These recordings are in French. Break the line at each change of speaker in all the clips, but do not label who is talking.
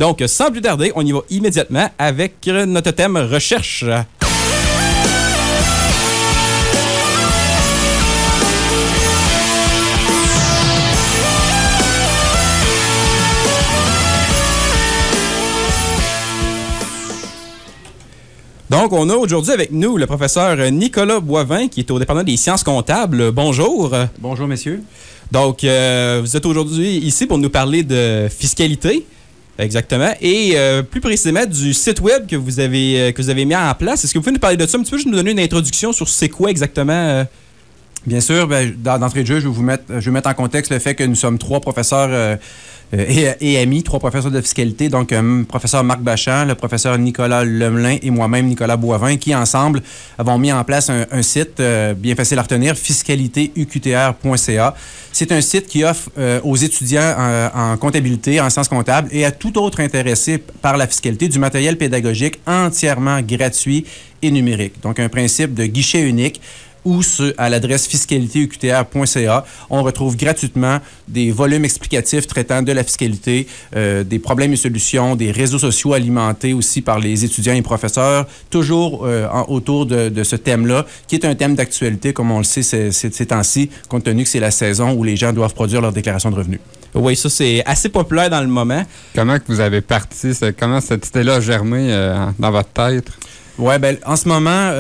Donc, sans plus tarder, on y va immédiatement avec notre thème recherche. Donc, on a aujourd'hui avec nous le professeur Nicolas Boivin, qui est au département des sciences comptables. Bonjour.
Bonjour, messieurs.
Donc, vous êtes aujourd'hui ici pour nous parler de fiscalité, exactement, et plus précisément du site web que vous avez mis en place. Est-ce que vous pouvez nous parler de ça un petit peu, juste nous donner une introduction sur c'est quoi exactement?
Bien sûr, d'entrée de jeu, je vais mettre en contexte le fait que nous sommes trois professeurs et amis, trois professeurs de fiscalité, donc professeur Marc Bachand, le professeur Nicolas Lemelin et moi-même, Nicolas Boivin, qui ensemble avons mis en place un site bien facile à retenir, fiscalitéuqtr.ca. C'est un site qui offre aux étudiants en comptabilité, en sciences comptables et à tout autre intéressé par la fiscalité du matériel pédagogique entièrement gratuit et numérique. Donc un principe de guichet unique ou à l'adresse fiscalitéuqtr.ca. On retrouve gratuitement des volumes explicatifs traitant de la fiscalité, des problèmes et solutions, des réseaux sociaux alimentés aussi par les étudiants et professeurs, toujours autour de ce thème-là, qui est un thème d'actualité, comme on le sait ces temps-ci, compte tenu que c'est la saison où les gens doivent produire leur déclaration de revenus.
Oui, ça, c'est assez populaire dans le moment.
Comment que vous avez parti? Comment cette idée-là a germé dans votre tête?
Oui, bien, en ce moment...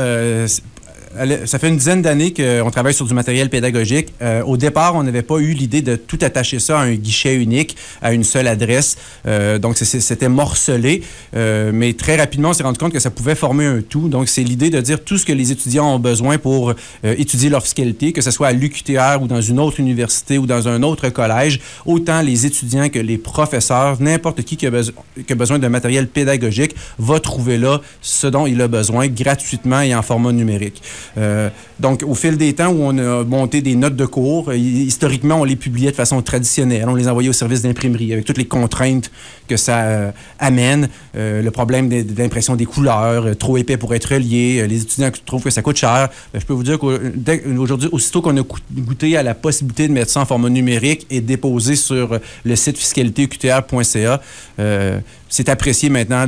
ça fait une dizaine d'années qu'on travaille sur du matériel pédagogique. Au départ, on n'avait pas eu l'idée de tout attacher ça à un guichet unique, à une seule adresse. Donc, c'était morcelé. Mais très rapidement, on s'est rendu compte que ça pouvait former un tout. Donc, c'est l'idée de dire tout ce que les étudiants ont besoin pour étudier leur fiscalité, que ce soit à l'UQTR ou dans une autre université ou dans un autre collège. Autant les étudiants que les professeurs, n'importe qui a besoin de matériel pédagogique va trouver là ce dont il a besoin gratuitement et en format numérique. Donc, au fil des temps où on a monté des notes de cours, historiquement, on les publiait de façon traditionnelle. On les envoyait au service d'imprimerie avec toutes les contraintes que ça amène. Le problème d'impression des couleurs, trop épais pour être relié, les étudiants trouvent que ça coûte cher. Je peux vous dire qu'aujourd'hui, aussitôt qu'on a goûté à la possibilité de mettre ça en format numérique et déposer sur le site fiscalitéuqtr.ca, c'est apprécié maintenant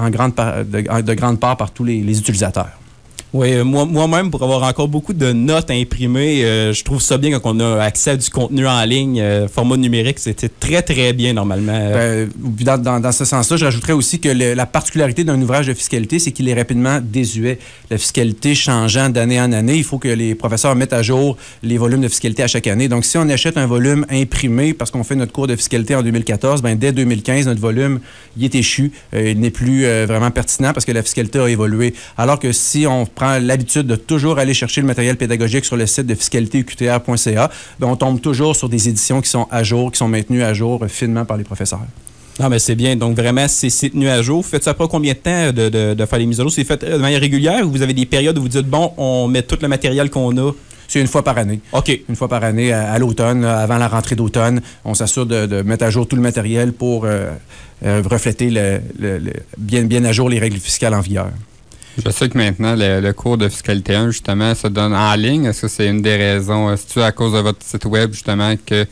de grande part par tous les utilisateurs.
Oui, moi-même, pour avoir encore beaucoup de notes imprimées, je trouve ça bien quand on a accès à du contenu en ligne, format numérique, c'était très, très bien normalement.
Dans ce sens-là, je rajouterais aussi que la particularité d'un ouvrage de fiscalité, c'est qu'il est rapidement désuet. La fiscalité changeant d'année en année, il faut que les professeurs mettent à jour les volumes de fiscalité à chaque année. Donc, si on achète un volume imprimé parce qu'on fait notre cours de fiscalité en 2014, dès 2015, notre volume, il est échu. Il n'est plus vraiment pertinent parce que la fiscalité a évolué. Alors que si on prend l'habitude de toujours aller chercher le matériel pédagogique sur le site de fiscalitéuqtr.ca, on tombe toujours sur des éditions qui sont à jour, qui sont maintenues à jour finement par les professeurs.
Ah, mais c'est bien. Donc, vraiment, c'est tenu à jour. Faites ça après combien de temps de faire les mises à jour? C'est fait de manière régulière ou vous avez des périodes où vous dites, bon, on met tout le matériel qu'on a?
C'est une fois par année.
OK.
Une fois par année, à l'automne, avant la rentrée d'automne, on s'assure de mettre à jour tout le matériel pour refléter bien à jour les règles fiscales en vigueur.
Je sais que maintenant, le cours de fiscalité 1, justement, se donne en ligne. Est-ce que c'est une des raisons? Est-ce que c'est à cause de votre site web, justement, que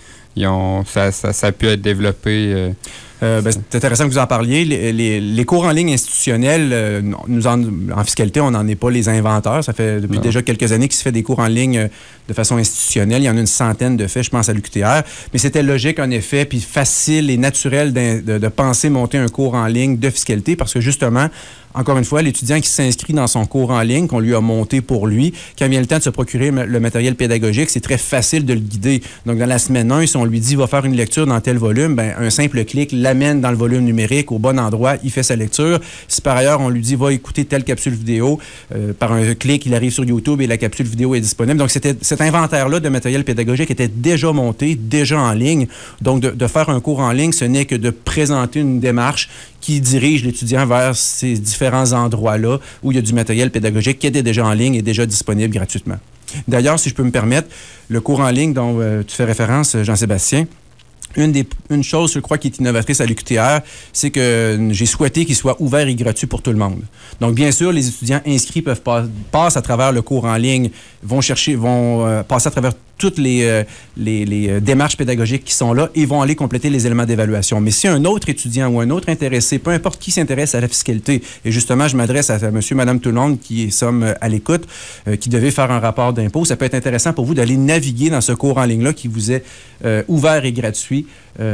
ça a pu être développé?
C'est intéressant que vous en parliez. Les cours en ligne institutionnels, en fiscalité, on n'en est pas les inventeurs. Ça fait depuis déjà quelques années qu'il se fait des cours en ligne de façon institutionnelle. Il y en a une centaine de faits, je pense, à l'UQTR. Mais c'était logique, en effet, puis facile et naturel de penser monter un cours en ligne de fiscalité parce que, justement, encore une fois, l'étudiant qui s'inscrit dans son cours en ligne, qu'on lui a monté pour lui, quand vient le temps de se procurer le matériel pédagogique, c'est très facile de le guider. Donc, dans la semaine 1, si on lui dit « va faire une lecture dans tel volume », un simple clic l'amène dans le volume numérique au bon endroit, il fait sa lecture. Si par ailleurs, on lui dit « va écouter telle capsule vidéo », par un clic, il arrive sur YouTube et la capsule vidéo est disponible. Donc, cet inventaire-là de matériel pédagogique était déjà monté, déjà en ligne. Donc, de faire un cours en ligne, ce n'est que de présenter une démarche qui dirige l'étudiant vers ces différents endroits-là où il y a du matériel pédagogique qui était déjà en ligne et déjà disponible gratuitement. D'ailleurs, si je peux me permettre, le cours en ligne dont tu fais référence, Jean-Sébastien, une chose, je crois, qui est innovatrice à l'UQTR, c'est que j'ai souhaité qu'il soit ouvert et gratuit pour tout le monde. Donc, bien sûr, les étudiants inscrits passent à travers le cours en ligne, vont passer à travers toutes les démarches pédagogiques qui sont là et vont aller compléter les éléments d'évaluation. Mais si un autre étudiant ou un autre intéressé, peu importe qui s'intéresse à la fiscalité, et justement, je m'adresse à monsieur, madame, tout le monde qui sommes à l'écoute, qui devait faire un rapport d'impôt, ça peut être intéressant pour vous d'aller naviguer dans ce cours en ligne-là qui vous est ouvert et gratuit.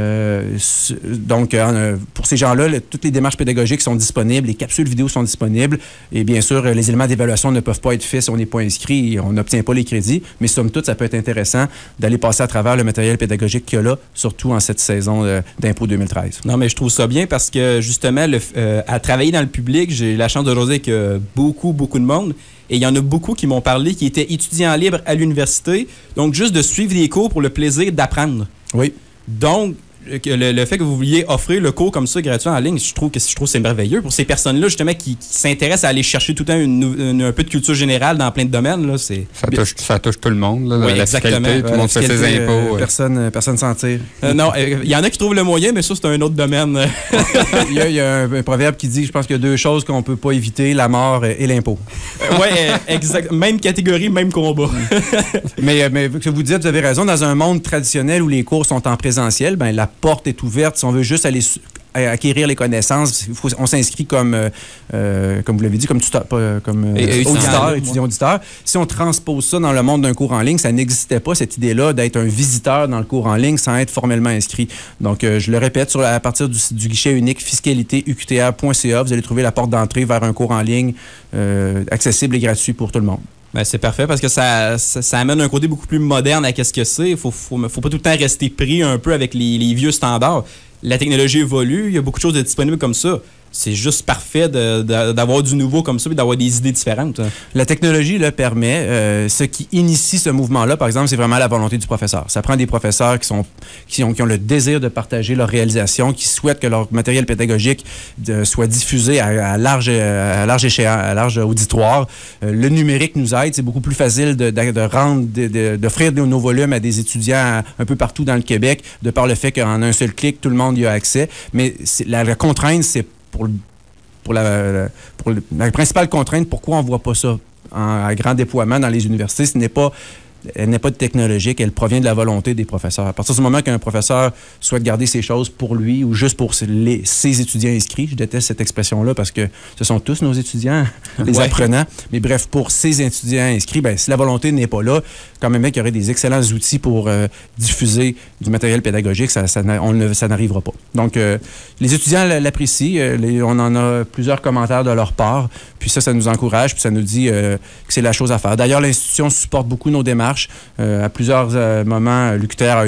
Donc, pour ces gens-là, toutes les démarches pédagogiques sont disponibles, les capsules vidéo sont disponibles, et bien sûr, les éléments d'évaluation ne peuvent pas être faits si on n'est pas inscrit et on n'obtient pas les crédits, mais somme toute, ça peut être intéressant d'aller passer à travers le matériel pédagogique qu'il y a là, surtout en cette saison d'impôt 2013.
Non, mais je trouve ça bien parce que, justement, à travailler dans le public, j'ai la chance de jaser avec beaucoup de monde. Et il y en a beaucoup qui m'ont parlé qui étaient étudiants libres à l'université. Donc, juste de suivre des cours pour le plaisir d'apprendre.
Oui.
Donc, le fait que vous vouliez offrir le cours comme ça gratuit en ligne, je trouve que c'est merveilleux pour ces personnes-là, justement, qui s'intéressent à aller chercher tout le temps un peu de culture générale dans plein de domaines. Là,
ça touche tout le monde, là,
oui,
la fiscalité, tout le monde fait ses impôts.
Personne s'en tire.
Non, il y en a qui trouvent le moyen, mais ça, c'est un autre domaine.
Il y a un proverbe qui dit, je pense qu'il y a deux choses qu'on ne peut pas éviter, la mort et l'impôt.
Oui, exact. Même catégorie, même combat.
mais ce que vous dites, vous avez raison. Dans un monde traditionnel où les cours sont en présentiel, ben, la porte est ouverte. Si on veut juste aller acquérir les connaissances, on s'inscrit comme vous l'avez dit, comme étudiant-auditeur. Si on transpose ça dans le monde d'un cours en ligne, ça n'existait pas, cette idée-là d'être un visiteur dans le cours en ligne sans être formellement inscrit. Donc, je le répète, à partir du guichet unique fiscalité-uqtr.ca, vous allez trouver la porte d'entrée vers un cours en ligne accessible et gratuit pour tout le monde.
Ben, c'est parfait parce que ça amène un côté beaucoup plus moderne à ce que c'est. Il faut pas tout le temps rester pris un peu avec les vieux standards. La technologie évolue, il y a beaucoup de choses disponibles comme ça. C'est juste parfait d'avoir du nouveau comme ça et d'avoir des idées différentes.
La technologie le permet. Ce qui initie ce mouvement-là, par exemple, c'est vraiment la volonté du professeur. Ça prend des professeurs qui ont le désir de partager leur réalisation, qui souhaitent que leur matériel pédagogique soit diffusé à large auditoire. Le numérique nous aide. C'est beaucoup plus facile d'offrir nos volumes à des étudiants un peu partout dans le Québec, de par le fait qu'en un seul clic, tout le monde y a accès. Mais la contrainte, c'est la principale contrainte, pourquoi on ne voit pas ça à grand déploiement dans les universités, elle n'est pas technologique, elle provient de la volonté des professeurs. À partir du moment qu'un professeur souhaite garder ces choses pour lui ou juste pour ses étudiants inscrits, je déteste cette expression-là parce que ce sont tous nos étudiants, les apprenants, mais bref, pour ces étudiants inscrits, ben, si la volonté n'est pas là, quand même, il y aurait des excellents outils pour diffuser du matériel pédagogique, ça n'arrivera pas. Donc, les étudiants l'apprécient, on en a plusieurs commentaires de leur part, puis ça nous encourage, puis ça nous dit que c'est la chose à faire. D'ailleurs, l'institution supporte beaucoup nos démarches. À plusieurs moments, l'UQTR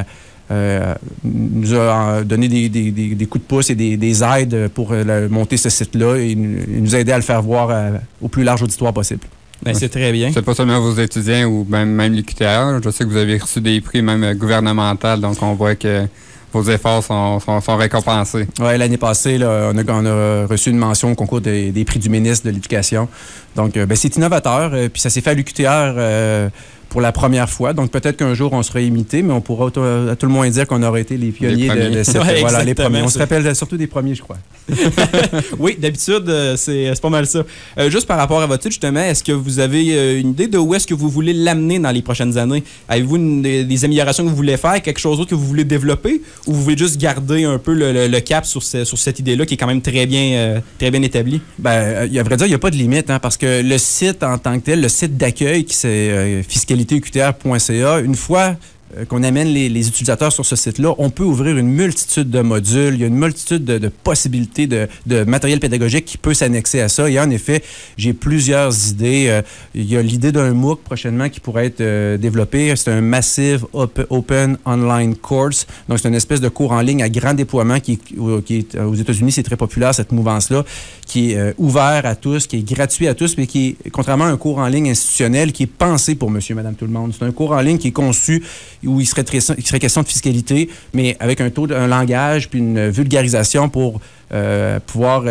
nous a donné des coups de pouce et des aides pour monter ce site-là et nous aider à le faire voir au plus large auditoire possible.
Ben, c'est très bien.
C'est pas seulement vos étudiants ou même l'UQTR. Je sais que vous avez reçu des prix même gouvernementaux, donc on voit que vos efforts sont récompensés. Oui,
l'année passée, là, on a reçu une mention au concours des prix du ministre de l'Éducation. Donc, c'est innovateur. Puis ça s'est fait à l'UQTR pour la première fois. Donc, peut-être qu'un jour, on sera imité, mais on pourra à tout le moins dire qu'on aurait été les pionniers de cette... Voilà, les premiers. On se rappelle surtout des premiers, je crois.
Oui, d'habitude, c'est pas mal ça. Juste par rapport à votre titre, justement, est-ce que vous avez une idée de où est-ce que vous voulez l'amener dans les prochaines années? Avez-vous des améliorations que vous voulez faire, quelque chose d'autre que vous voulez développer, ou vous voulez juste garder un peu le cap sur cette idée-là qui est quand même très bien établie? Ben,
à vrai dire, il n'y a pas de limite, hein, parce que le site en tant que tel, le site d'accueil qui c'est fiscalité-uqtr.ca, une fois qu'on amène les utilisateurs sur ce site-là, on peut ouvrir une multitude de modules, il y a une multitude de possibilités de matériel pédagogique qui peut s'annexer à ça. Et en effet, j'ai plusieurs idées. Il y a l'idée d'un MOOC prochainement qui pourrait être développé. C'est un Massive Open Online Course. Donc, c'est une espèce de cours en ligne à grand déploiement qui est aux États-Unis, c'est très populaire, cette mouvance-là, qui est ouvert à tous, qui est gratuit à tous, mais qui est, contrairement à un cours en ligne institutionnel, qui est pensé pour monsieur, madame, tout le monde. C'est un cours en ligne qui est conçu où il serait question de fiscalité, mais avec un langage puis une vulgarisation pour pouvoir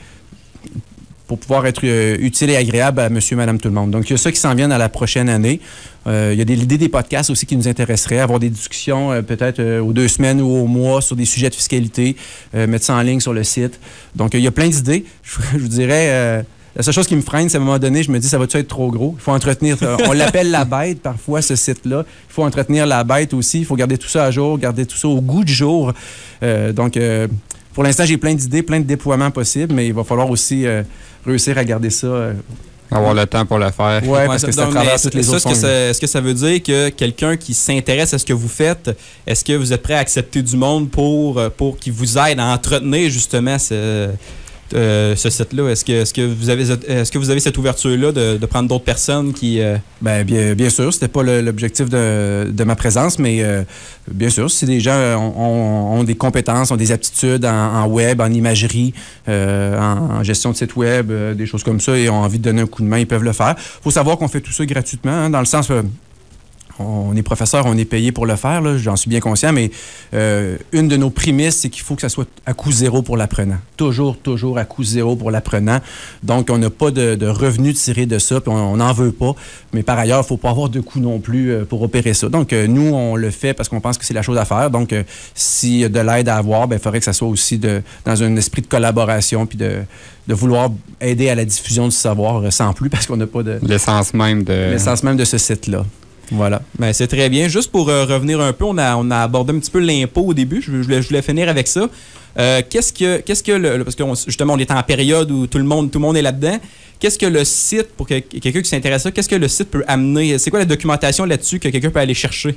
être utile et agréable à monsieur, madame, tout le monde. Donc, il y a ça qui s'en vient dans la prochaine année. Il y a l'idée des podcasts aussi qui nous intéresseraient, avoir des discussions peut-être aux 2 semaines ou au mois sur des sujets de fiscalité, mettre ça en ligne sur le site. Donc, il y a plein d'idées. Je vous dirais... La seule chose qui me freine, c'est à un moment donné, je me dis, ça va-tu être trop gros? Il faut entretenir, on l'appelle la bête parfois, ce site-là. Il faut entretenir la bête aussi. Il faut garder tout ça à jour, garder tout ça au goût du jour. Donc, pour l'instant, j'ai plein d'idées, plein de déploiements possibles, mais il va falloir aussi réussir à garder ça.
Avoir le temps pour le faire.
Oui, parce que c'est à travers toutes les autres.
Est-ce que ça veut dire que quelqu'un qui s'intéresse à ce que vous faites, est-ce que vous êtes prêt à accepter du monde pour qu'il vous aide à entretenir justement ce site-là? Est-ce que vous avez cette ouverture-là de prendre d'autres personnes qui...
Bien sûr, c'était pas l'objectif de ma présence, mais bien sûr, si des gens ont des compétences, ont des aptitudes en web, en imagerie, en gestion de site web, des choses comme ça, et ont envie de donner un coup de main, ils peuvent le faire. Il faut savoir qu'on fait tout ça gratuitement, hein, dans le sens... on est professeur, on est payé pour le faire, là, j'en suis bien conscient, mais une de nos prémices, c'est qu'il faut que ça soit à coût zéro pour l'apprenant. Toujours à coût zéro pour l'apprenant. Donc, on n'a pas de revenus tirés de ça, puis on n'en veut pas. Mais par ailleurs, il ne faut pas avoir de coût non plus pour opérer ça. Donc, nous, on le fait parce qu'on pense que c'est la chose à faire. Donc, s'il y a de l'aide à avoir, il faudrait que ça soit aussi dans un esprit de collaboration, puis de vouloir aider à la diffusion du savoir sans plus, parce qu'on n'a pas de...
L'essence même
de ce site-là. Voilà.
Ben, c'est très bien. Juste pour revenir un peu, on a abordé un petit peu l'impôt au début. Je voulais finir avec ça. Parce que justement, on est en période où tout le monde est là-dedans. Qu'est-ce que le site, pour quelqu'un qui s'intéresse à ça, qu'est-ce que le site peut amener? C'est quoi la documentation là-dessus que quelqu'un peut aller chercher?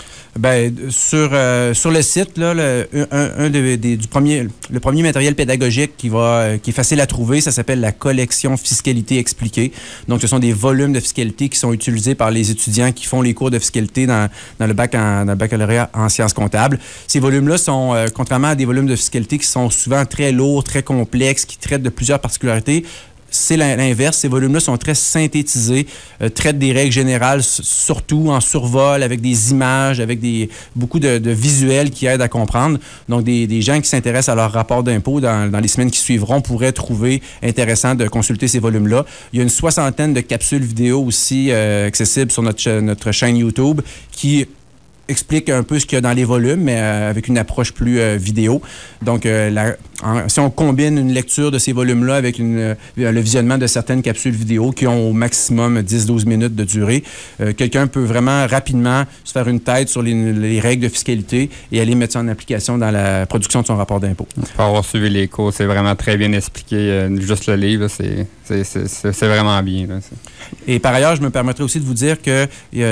Sur le site, là, le premier matériel pédagogique qui est facile à trouver, ça s'appelle la collection Fiscalité expliquée. Donc, ce sont des volumes de fiscalité qui sont utilisés par les étudiants qui font les cours de fiscalité dans le baccalauréat en sciences comptables. Ces volumes-là sont, contrairement à des volumes de fiscalité qui sont souvent très lourds, très complexes, qui traitent de plusieurs particularités, c'est l'inverse. Ces volumes-là sont très synthétisés, traitent des règles générales, surtout en survol, avec des images, avec beaucoup de visuels qui aident à comprendre. Donc, des gens qui s'intéressent à leur rapport d'impôt dans les semaines qui suivront pourraient trouver intéressant de consulter ces volumes-là. Il y a une 60aine de capsules vidéo aussi accessibles sur notre chaîne YouTube qui explique un peu ce qu'il y a dans les volumes, mais avec une approche plus vidéo. Donc, si on combine une lecture de ces volumes-là avec le visionnement de certaines capsules vidéo qui ont au maximum 10-12 minutes de durée, quelqu'un peut vraiment rapidement se faire une tête sur les règles de fiscalité et aller mettre ça en application dans la production de son rapport d'impôt.
Pour avoir suivi les cours, c'est vraiment très bien expliqué. Juste le livre, c'est vraiment bien. Là.
Et par ailleurs, je me permettrai aussi de vous dire que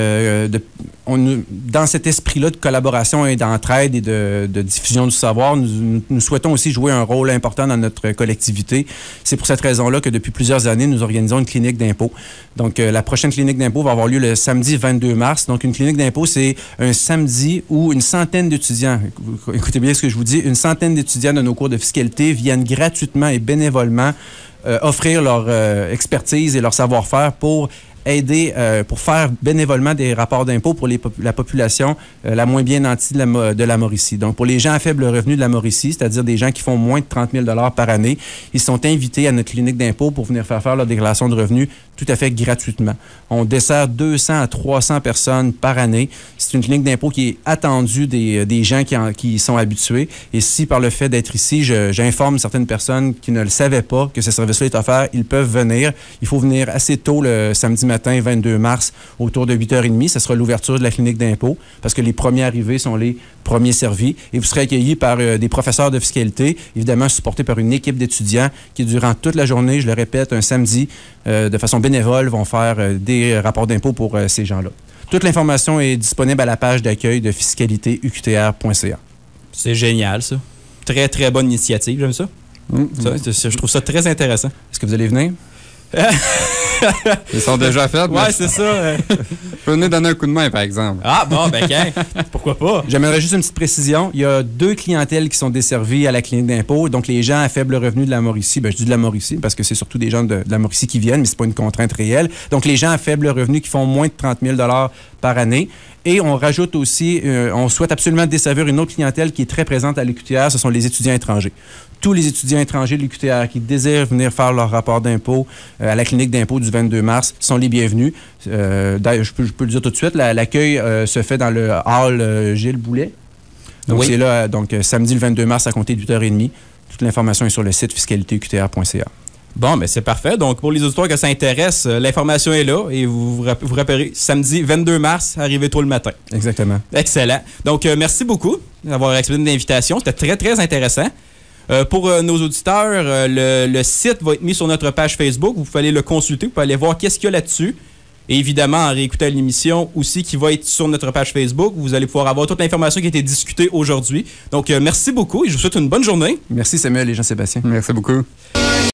dans cet esprit-là de collaboration et d'entraide et de diffusion du savoir, nous souhaitons aussi jouer un rôle important dans notre collectivité. C'est pour cette raison-là que depuis plusieurs années, nous organisons une clinique d'impôt. Donc, la prochaine clinique d'impôt va avoir lieu le samedi 22 mars. Donc, une clinique d'impôt, c'est un samedi où une centaine d'étudiants, écoutez bien ce que je vous dis, une centaine d'étudiants de nos cours de fiscalité viennent gratuitement et bénévolement offrir leur expertise et leur savoir-faire pour aider, pour faire bénévolement des rapports d'impôt pour la population la moins bien nantie de la Mauricie. Donc, pour les gens à faible revenu de la Mauricie, c'est-à-dire des gens qui font moins de 30 000 $ par année, ils sont invités à notre clinique d'impôt pour venir faire leur déclaration de revenus tout à fait gratuitement. On dessert 200 à 300 personnes par année. C'est une clinique d'impôt qui est attendue des gens qui sont habitués. Et si, par le fait d'être ici, j'informe certaines personnes qui ne le savaient pas que ce service-là est offert, ils peuvent venir. Il faut venir assez tôt le samedi matin, 22 mars, autour de 8h30. Ce sera l'ouverture de la clinique d'impôt parce que les premiers arrivés sont les premiers servis. Et vous serez accueillis par des professeurs de fiscalité, évidemment supportés par une équipe d'étudiants qui, durant toute la journée, je le répète, un samedi, de façon bénévole, vont faire des rapports d'impôt pour ces gens-là. Toute l'information est disponible à la page d'accueil de fiscalité-uqtr.ca.
C'est génial, ça. Très, très bonne initiative, j'aime ça. Je trouve ça très intéressant.
Est-ce que vous allez venir?
Ils sont déjà faits.
Ouais, c'est ça.
Je peux venir donner un coup de main, par exemple.
Ah, bon, ben, pourquoi pas?
J'aimerais juste une petite précision. Il y a 2 clientèles qui sont desservies à la clinique d'impôt. Donc, les gens à faible revenu de la Mauricie, je dis de la Mauricie parce que c'est surtout des gens de la Mauricie qui viennent, mais c'est pas une contrainte réelle. Donc, les gens à faible revenu qui font moins de 30 000 $ par année. Et on rajoute aussi, on souhaite absolument desservir une autre clientèle qui est très présente à l'UQTR, ce sont les étudiants étrangers. Tous les étudiants étrangers de l'UQTR qui désirent venir faire leur rapport d'impôt à la clinique d'impôt du 22 mars sont les bienvenus. D'ailleurs, je peux le dire tout de suite, l'accueil se fait dans le hall Gilles Boulet. Donc, c'est là, samedi le 22 mars à compter de 8h30. Toute l'information est sur le site fiscalité-uqtr.ca.
Bon, mais c'est parfait. Donc, pour les auditeurs que ça intéresse, l'information est là et vous rappellerez, samedi 22 mars, arrivez tôt le matin.
Exactement.
Excellent. Donc, merci beaucoup d'avoir accepté l'invitation. C'était très, très intéressant. Pour nos auditeurs, le site va être mis sur notre page Facebook. Vous pouvez aller le consulter. Vous pouvez aller voir qu'est-ce qu'il y a là-dessus. Et évidemment, en réécoutant l'émission aussi qui va être sur notre page Facebook, vous allez pouvoir avoir toute l'information qui a été discutée aujourd'hui. Donc, merci beaucoup et je vous souhaite une bonne journée.
Merci Samuel et Jean-Sébastien.
Merci beaucoup.